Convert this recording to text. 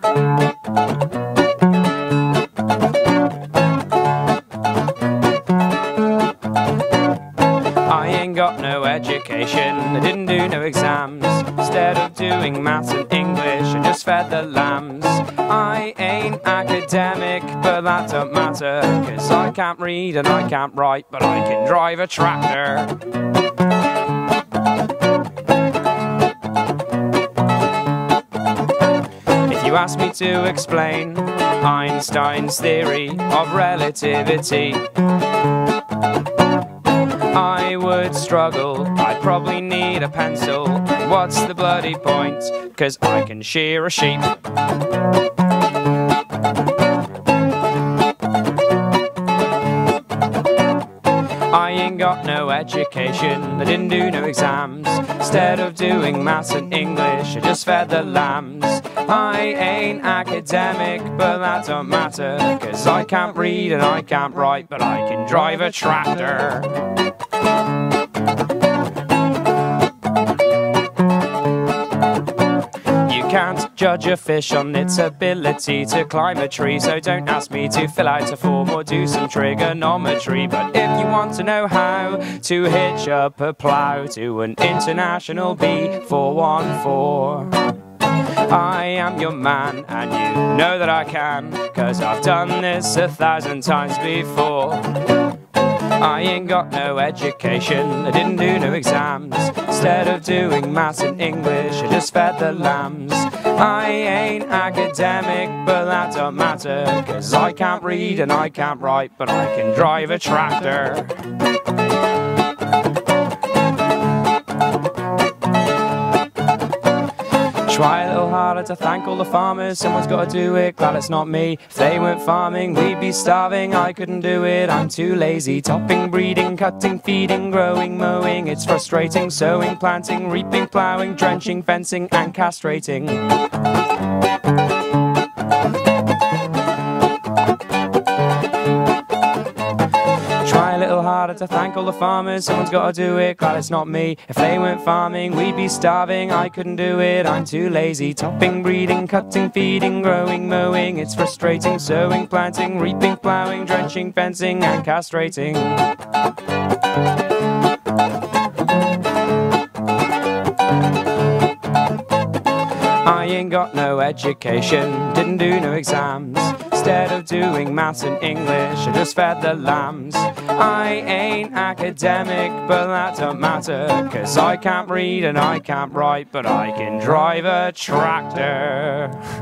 I ain't got no education, I didn't do no exams. Instead of doing maths and English, I just fed the lambs. I ain't academic, but that don't matter, 'cause I can't read and I can't write, but I can drive a tractor. If you ask me to explain Einstein's theory of relativity, I would struggle, I'd probably need a pencil. What's the bloody point? 'Cause I can shear a sheep. I ain't got no education, I didn't do no exams. Instead of doing maths and English, I just fed the lambs. I ain't academic, but that don't matter, 'cause I can't read and I can't write, but I can drive a tractor. You can't judge a fish on its ability to climb a tree, so don't ask me to fill out a form or do some trigonometry. But if you want to know how to hitch up a plough to an International B414, I am your man, and you know that I can, 'cause I've done this 1,000 times before. I ain't got no education, I didn't do no exams. Instead of doing maths and English, I just fed the lambs. I ain't academic, but that don't matter, 'cause I can't read and I can't write, but I can drive a tractor. Try a little harder to thank all the farmers, someone's got to do it, glad it's not me. If they weren't farming, we'd be starving, I couldn't do it, I'm too lazy. Topping, breeding, cutting, feeding, growing, mowing, it's frustrating. Sowing, planting, reaping, ploughing, drenching, fencing and castrating. Try a little harder to thank all the farmers, someone's got to do it, glad it's not me. If they weren't farming, we'd be starving, I couldn't do it, I'm too lazy. Topping, breeding, cutting, feeding, growing, mowing, it's frustrating. Sowing, planting, reaping, ploughing, drenching, fencing and castrating. I ain't got no education, didn't do no exams. Instead of doing maths and English, I just fed the lambs. I ain't academic, but that don't matter, 'cause I can't read and I can't write, but I can drive a tractor.